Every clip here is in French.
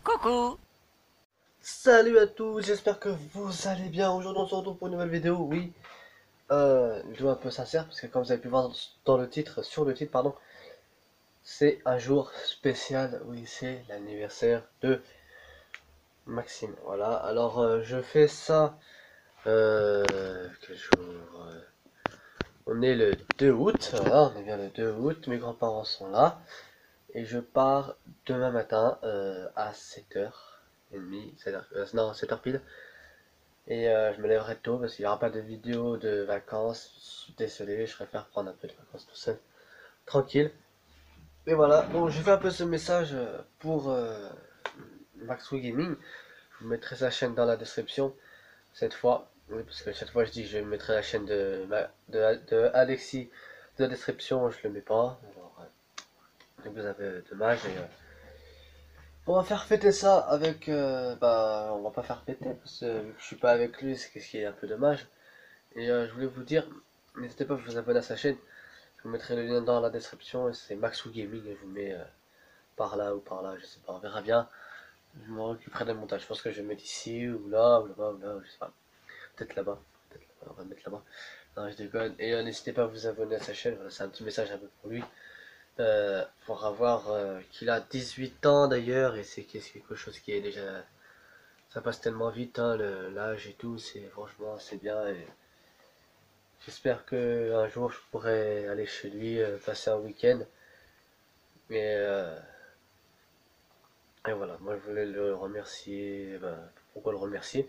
Coucou. Salut à tous, j'espère que vous allez bien. Aujourd'hui on se retrouve pour une nouvelle vidéo, oui. Une vidéo un peu sincère, parce que comme vous avez pu voir dans le titre, sur le titre, pardon, c'est un jour spécial, oui, c'est l'anniversaire de Maxime. Voilà, alors je fais ça, quel jour on est le 2 août, voilà, on est bien le 2 août, mes grands-parents sont là, et je pars demain matin à 7h30, 7h, non, 7h pile. Et je me lèverai tôt parce qu'il n'y aura pas de vidéo de vacances. Je suis désolé, je préfère prendre un peu de vacances tout seul. Tranquille. Et voilà, bon, j'ai fait un peu ce message pour Maxwell Gaming. Je vous mettrai sa chaîne dans la description cette fois. Oui, parce que cette fois je dis que je mettrai la chaîne de Alexis dans la description, je le mets pas. Alors, donc vous avez dommage. Et, on va faire fêter ça avec. Bah, on va pas faire fêter parce que vu que je suis pas avec lui, c'est ce qui est un peu dommage. Et je voulais vous dire, n'hésitez pas à vous abonner à sa chaîne. Je vous mettrai le lien dans la description. Et c'est Maxou Gaming. Et je vous mets par là ou par là, je sais pas, on verra bien. Je m'en occuperai des montages. Je pense que je vais mettre ici ou là ou là-bas ou là, je sais pas. Peut-être là-bas. Peut-être là-bas. On va mettre là-bas. Non, je déconne. Et n'hésitez pas à vous abonner à sa chaîne. Voilà, c'est un petit message un peu pour lui. Pour avoir qu'il a 18 ans d'ailleurs. Et c'est quelque chose qui est déjà. Ça passe tellement vite, hein, l'âge et tout. C'est franchement, c'est bien. Et j'espère que un jour je pourrai aller chez lui, passer un week-end. Et, et voilà, moi je voulais le remercier. Ben, pourquoi le remercier?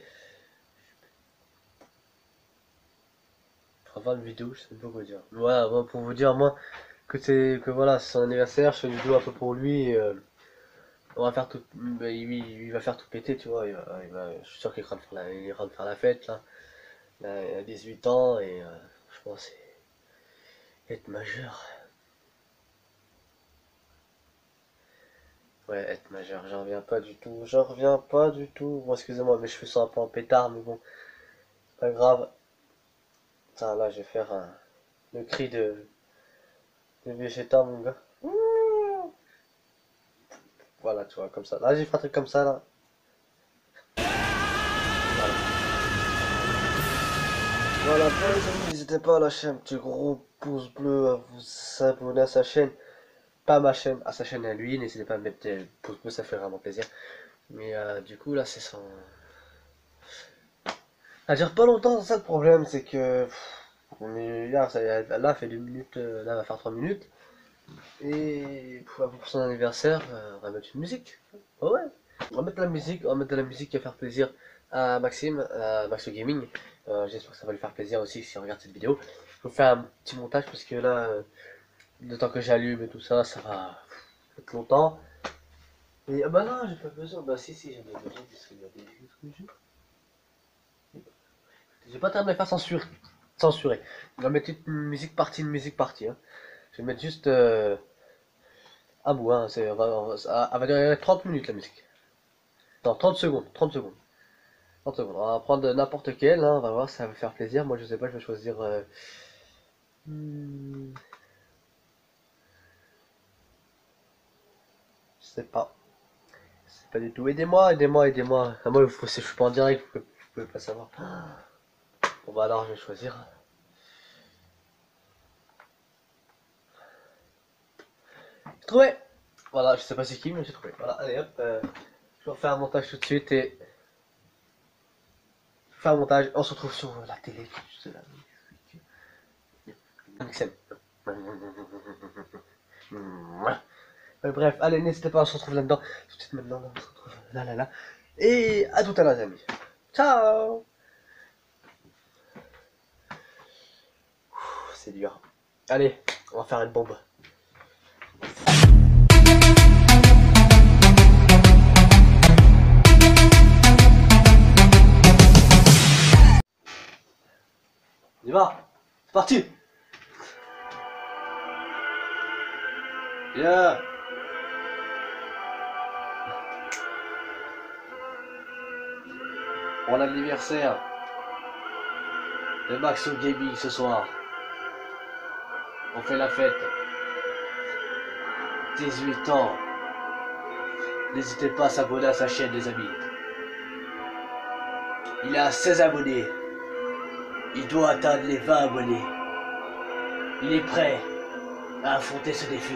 Avant une vidéo, je sais pas quoi dire. Voilà, bon, pour vous dire, moi, que voilà, c'est son anniversaire, je fais une vidéo un peu pour lui. Et, on va faire tout. Ben, il va faire tout péter, tu vois. Je suis sûr qu'il rentre il rentre faire la fête là. Là, il a 18 ans et je pense être majeur. Ouais, être majeur, j'en reviens pas du tout. J'en reviens pas du tout. Bon, excusez-moi, mes cheveux sont un peu en pétard, mais bon, pas grave. Putain, là, je vais faire le cri de Vegeta, mon gars. Voilà, tu vois, comme ça. Là, j'ai fait un truc comme ça, là. Voilà. Voilà, pour les amis, n'hésitez pas à lâcher un petit gros pouce bleu, à vous abonner à sa chaîne. Pas à ma chaîne, à sa chaîne à lui. N'hésitez pas à mettre des pouces bleus, ça fait vraiment plaisir. Mais du coup, là, c'est son. À dire pas longtemps, c'est ça le problème, c'est que. On est là, là, fait 2 minutes, là, va faire 3 minutes. Et pour son anniversaire, on va mettre une musique. Oh ouais. On va mettre de la musique qui va faire plaisir à Maxime, à Maxo Gaming. J'espère que ça va lui faire plaisir aussi si on regarde cette vidéo. Je vous fais un petit montage parce que là, le temps que j'allume et tout ça, ça va être longtemps. Et ah bah non, j'ai pas besoin. Bah si, j'en ai besoin parce qu'il y a des vidéos. J'ai pas terminé de faire censurer. On va mettre une musique partie. Hein. Je vais mettre juste un bout. Hein. Elle va durer 30 minutes la musique. Non, 30 secondes. 30 secondes. 30 secondes. On va prendre n'importe quel. Hein. On va voir si ça va faire plaisir. Moi, je sais pas, je vais choisir. Hmm, je sais pas. Je sais pas du tout. Aidez-moi. Ah, moi, je suis pas en direct. Vous pouvez pas savoir. Bon, bah alors, je vais choisir. J'ai trouvé. Voilà, je sais pas c'est qui, mais j'ai trouvé. Voilà, allez hop. Je vais refaire un montage tout de suite et faire un montage. On se retrouve sur la télé. Juste là. Excel. Bref, allez, n'hésitez pas, on se retrouve là-dedans. Tout de suite maintenant, on se retrouve là. Et à tout à l'heure, les amis. Ciao. C'est dur. Allez, on va faire une bombe. On y va. C'est parti. Yeah. Pour l'anniversaire de Maxo Gaming ce soir. On fait la fête. 18 ans. N'hésitez pas à s'abonner à sa chaîne, les amis. Il a 16 abonnés. Il doit atteindre les 20 abonnés. Il est prêt à affronter ce défi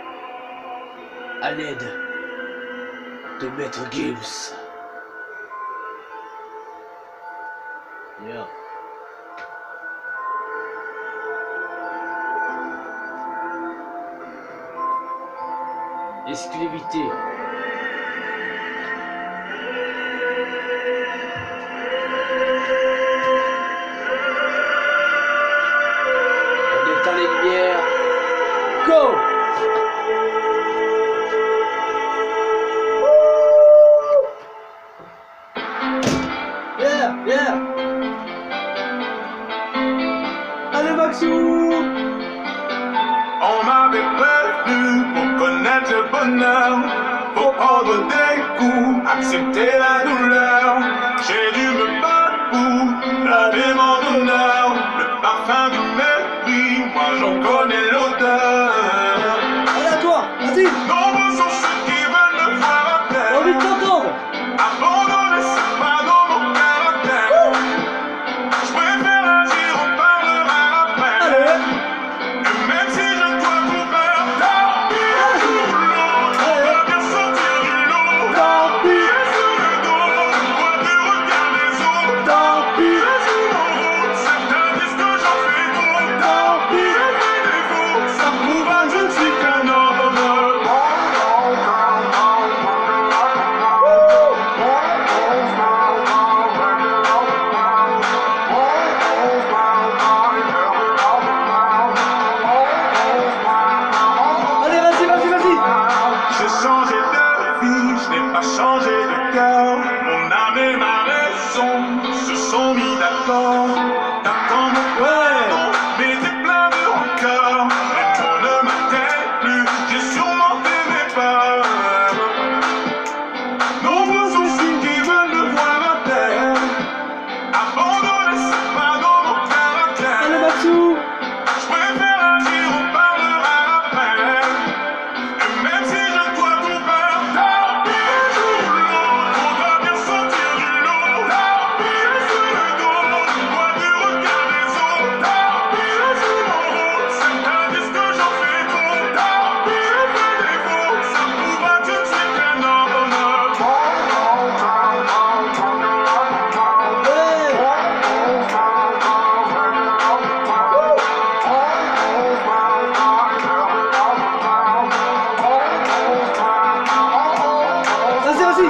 à l'aide de Maître Gims. Yeah. Exclusivité. On éteint les lumières. Go! Yeah, yeah. Allez Maxou! On m'avait prévenu pour connaître le bonheur, faut prendre des coups, accepter la douleur. J'ai dû me battre pour laver mon honneur. Le parfum du mépris, moi j'en connais l'odeur. Allez à toi, vas-y! Nombreux sont ceux qui veulent me voir à terre. J'ai envie de t'entendre! Abandonner, c'est pas dans mon caractère. Je préfère agir, on parlera après. Allez! Et même si je dois tout faire, tant pis, on va bien sortir du lot. Tant pis! Sur le dos, je vois du regard des autres. Tant pis! Je joue mon rôle, certains disent que j'en fais trop. Tant pis! Je fais défaut, ça prouvera que je ne suis qu'un homme. Allez, vas-y, vas-y, vas-y! J'ai changé de vie, je n'ai pas changé de cœur. Mon âme et ma raison se sont mis d'accord. T'attends mon pardon, mais t'es plein de rancœur. Les mots ne m'atteignent plus, j'ai surmonté mes peurs. Nombreux sont ceux qui veulent me voir à terre. Abandonner, c'est pas dans mon caractère. Allez Maxou! Je préfère agir, on parlera après. Et même si je dois tout faire, tant pis, un jour ou l'autre, on doit bien sortir du lot. Tant pis, sur le dos, je vois du regard des autres. Tant pis, je joue mon rôle, certains disent que j'en fais trop. Tant pis, je fais défaut, ça prouvera que je ne suis qu'un homme. Vas-y, vas-y!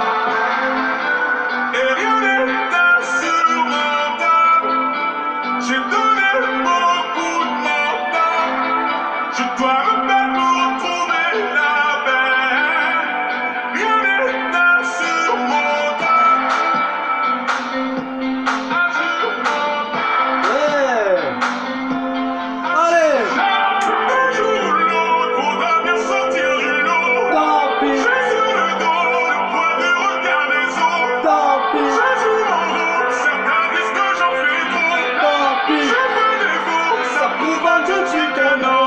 Et rien n'est insurmontable. J'ai donné beaucoup de mon temps. Je dois me battre pour retrouver la paix. Rien n'est insurmontable. Insurmontable. Ouais! Allez! Un jour ou l'autre, faudra bien sortir du lot. Tant pis! J'ai sur le dos le poids du regard des autres. Tant pis! Je joue mon rôle, certains disent que j'en fais trop. Tant pis! Je fais défaut, ça prouvera que je ne suis qu'un homme.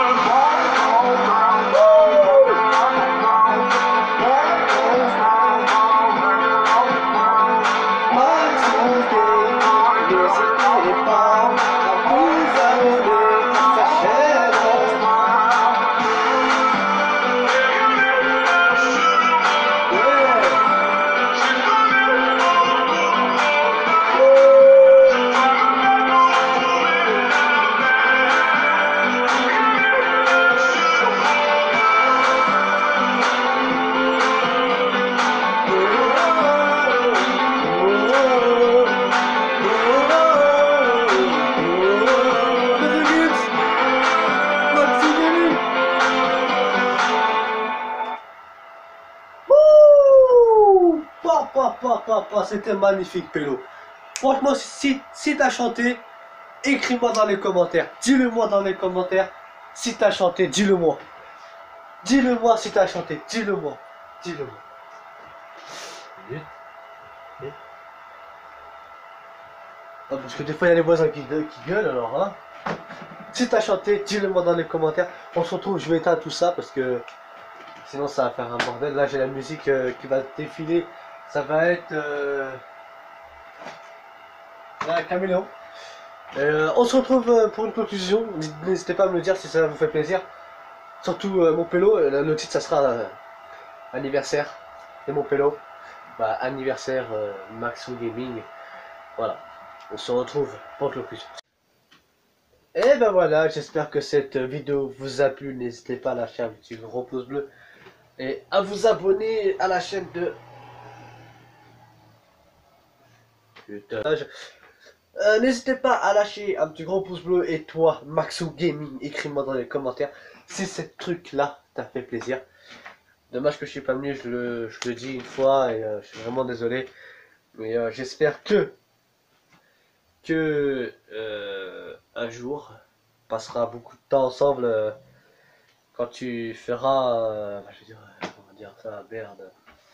Maxou Game, n'hésitez pas à vous abonner à sa chaîne. Ouais! C'était magnifique, Pélo. Franchement, si t'as chanté, écris-moi dans les commentaires. Dis-le-moi dans les commentaires. Si t'as chanté, dis-le-moi. Dis-le-moi si t'as chanté. Dis-le-moi. Dis-le-moi. Ah, parce que des fois, il y a les voisins qui gueulent, alors, hein. Si t'as chanté, dis-le-moi dans les commentaires. On se retrouve, je vais éteindre tout ça parce que sinon ça va faire un bordel. Là j'ai la musique qui va défiler, ça va être la Caméléon. On se retrouve pour une conclusion, n'hésitez pas à me le dire si ça vous fait plaisir. Surtout mon pélo, le titre ça sera anniversaire de mon pélo. Bah, anniversaire Maxou Gaming. Voilà, on se retrouve pour une conclusion. Et ben voilà, j'espère que cette vidéo vous a plu. N'hésitez pas à lâcher un petit gros pouce bleu et à vous abonner à la chaîne de... Putain. N'hésitez pas à lâcher un petit gros pouce bleu. Et toi, Maxou Gaming, écris-moi dans les commentaires si ce truc là t'a fait plaisir. Dommage que je suis pas venu, je le dis une fois et je suis vraiment désolé. Mais j'espère que un jour on passera beaucoup de temps ensemble quand tu feras je veux dire, comment dire ça, merde.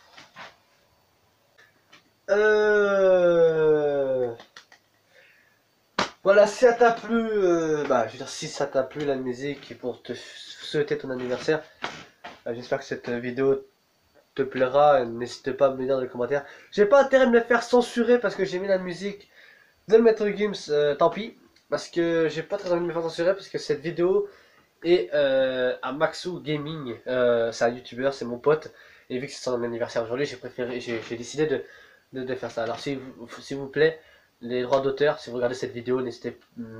Voilà, si ça t'a plu, je veux dire, si ça t'a plu la musique et pour te souhaiter ton anniversaire, j'espère que cette vidéo te plaira. N'hésite pas à me le dire dans les commentaires. J'ai pas intérêt de me faire censurer parce que j'ai mis la musique de Metro Games, tant pis. Parce que j'ai pas très envie de me faire censurer parce que cette vidéo est à Maxou Gaming. C'est un youtubeur, c'est mon pote. Et vu que c'est son anniversaire aujourd'hui, j'ai décidé de faire ça. Alors s'il vous plaît, les droits d'auteur, si vous regardez cette vidéo, n'hésitez...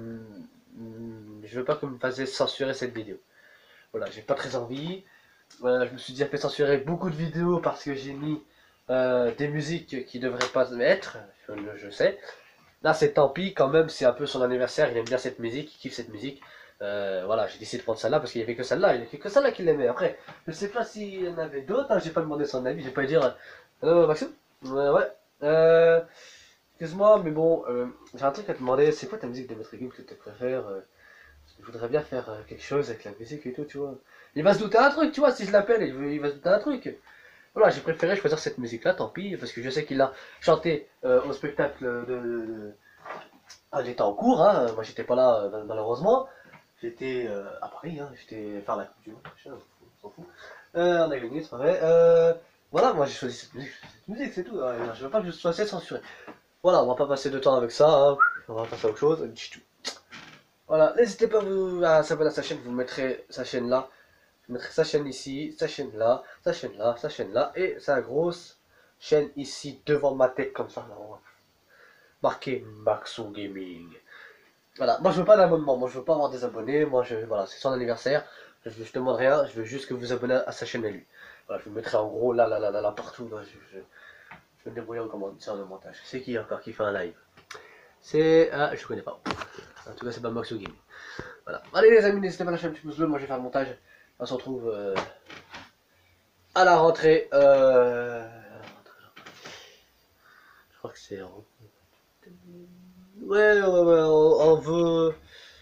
je veux pas que vous me fassiez censurer cette vidéo. Voilà, j'ai pas très envie. Je me suis déjà fait censurer beaucoup de vidéos parce que j'ai mis des musiques qui devraient pas être, je sais. Là c'est tant pis, quand même c'est un peu son anniversaire, il aime bien cette musique, il kiffe cette musique. Voilà, j'ai décidé de prendre celle-là parce qu'il n'y avait que celle-là, il n'y avait que celle-là qu'il aimait. Après, je sais pas s'il y en avait d'autres, hein, j'ai pas demandé son avis, j'ai pas dire Maxime, ouais, excuse-moi, mais bon, j'ai un truc à te demander, c'est quoi ta musique de Metro Games que tu préfères je voudrais bien faire quelque chose avec la musique et tout, tu vois. Il va se douter un truc, tu vois, si je l'appelle, il va se douter un truc. Voilà, j'ai préféré choisir cette musique-là, tant pis, parce que je sais qu'il l'a chanté au spectacle Ah, j'étais en cours, hein, moi j'étais pas là, malheureusement. J'étais à Paris, hein, j'étais faire la coupe du monde, on s'en fout. On a gagné, c'est pas vrai. Voilà, moi j'ai choisi cette musique, c'est tout. Je veux pas que je sois censuré. Voilà, on va pas passer de temps avec ça, hein, on va passer à autre chose. Voilà, n'hésitez pas à s'abonner à sa chaîne, vous mettrez sa chaîne là. Je mettrai sa chaîne ici, sa chaîne là, sa chaîne là, sa chaîne là, et sa grosse chaîne ici devant ma tête comme ça. Là, marqué Maxou Gaming. Voilà, moi je veux pas d'abonnement, moi je veux pas avoir des abonnés, voilà, c'est son anniversaire, je demande rien, je veux juste que vous vous abonnez à sa chaîne à lui. Voilà, je vous mettrai en gros là, partout, là, je vais me débrouiller en commentaire de montage. C'est qui encore qui fait un live? C'est... Ah, je connais pas. En tout cas, c'est pas Maxou Gaming. Voilà. Allez les amis, n'hésitez pas à lâcher un petit pouce bleu, moi je vais faire le montage. On se retrouve à la rentrée. Je crois que c'est... Ouais, on veut...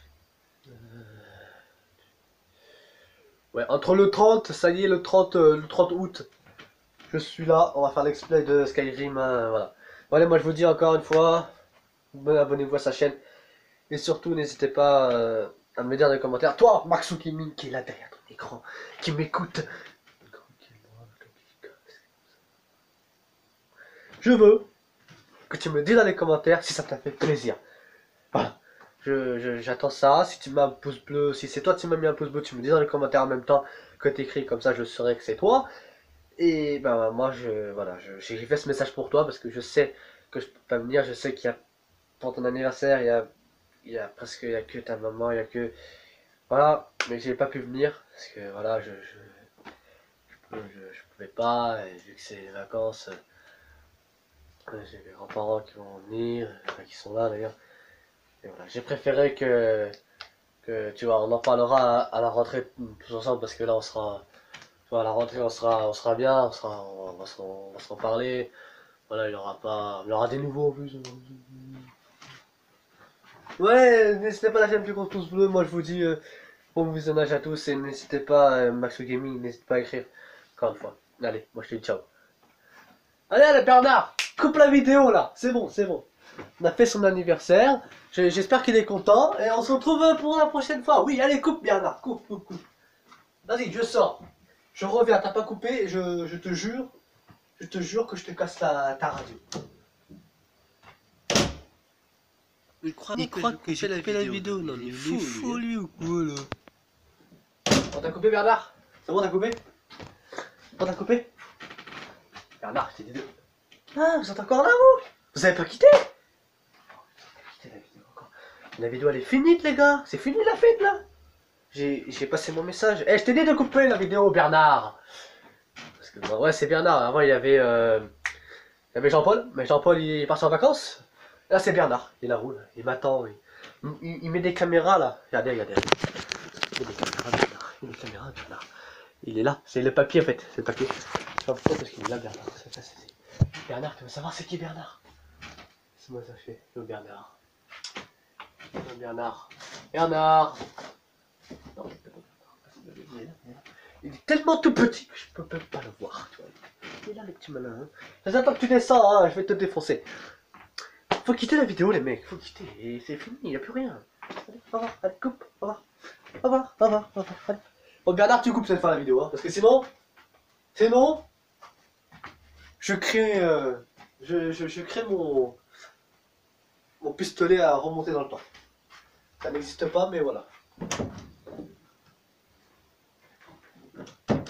Ouais, entre le 30, ça y est, le 30 août, je suis là, on va faire l'explay de Skyrim, voilà. Voilà, moi je vous dis encore une fois, abonnez-vous à sa chaîne. Et surtout, n'hésitez pas à me dire dans les commentaires, toi, Maxou Gaming, qui est là derrière ton écran, qui m'écoute. Je veux que tu me dises dans les commentaires si ça t'a fait plaisir. Voilà. J'attends ça. Si tu m'as un pouce bleu, si c'est toi qui m'as mis un pouce bleu, tu me dis dans les commentaires en même temps que t'écris, comme ça je saurai que c'est toi. Et ben moi, voilà, j'ai fait ce message pour toi parce que je sais que je peux pas venir. Je sais qu'il y a, pour ton anniversaire, il y a que ta maman, il y a que... Voilà, mais j'ai pas pu venir, parce que voilà, je pouvais pas, et vu que c'est les vacances, j'ai mes grands-parents qui vont venir, qui sont là d'ailleurs. Et voilà, j'ai préféré que tu vois, on en parlera à la rentrée tous ensemble, parce que là on sera... Tu vois, à la rentrée on sera bien, on va se reparler. Voilà, il y aura des nouveaux en plus. Ouais, n'hésitez pas à lâcher un petit pouce bleu, moi je vous dis bon visionnage à tous et n'hésitez pas, Maxou Gaming, n'hésitez pas à écrire encore une fois. Allez, moi je te dis ciao. Allez Bernard, coupe la vidéo là, c'est bon, c'est bon. On a fait son anniversaire, j'espère qu'il est content et on se retrouve pour la prochaine fois. Oui, allez coupe Bernard, coupe. Vas-y, je sors. Je reviens, t'as pas coupé, je te jure que je te casse ta radio. Il croit que j'ai coupé la vidéo. Non, mais il est fou, lui, ou quoi, là? On t'a coupé, Bernard? C'est bon, t'as coupé? On t'a coupé? Bernard, je t'ai dit deux. Ah, vous êtes encore là, vous? Vous avez pas quitté? Quitté la vidéo encore. La vidéo, elle est finie, les gars. C'est fini la fête, là. J'ai passé mon message. Eh, je t'ai dit de couper la vidéo, Bernard. Parce que, bah, ouais, c'est Bernard. Avant, il y avait Jean-Paul. Mais Jean-Paul, il est parti en vacances. Là, c'est Bernard. Il est là, il m'attend. Il met des caméras, là. Regardez. Il met des caméras, Bernard. Il met des caméras, Bernard. Il est là. C'est le papier, en fait. C'est le papier. Je sais pas pourquoi, parce qu'il est là, Bernard. Bernard, tu veux savoir c'est qui Bernard? C'est moi, ça fait. Le Bernard. Le Bernard. Bernard. Non, c'est pas Bernard. Il est tellement tout petit que je peux même pas le voir. Tu vois. Il est là, le petit malin. Hein. J'attends que tu descends, hein. Je vais te défoncer. Faut quitter la vidéo, les mecs. Faut quitter. Et c'est fini, il n'y a plus rien. Allez, au revoir. Allez, coupe. Au revoir. Au revoir. Au revoir. Au revoir. Allez. Bon, Bernard, tu coupes cette fois la vidéo. Hein, parce que sinon, je crée, je crée mon pistolet à remonter dans le temps. Ça n'existe pas, mais voilà.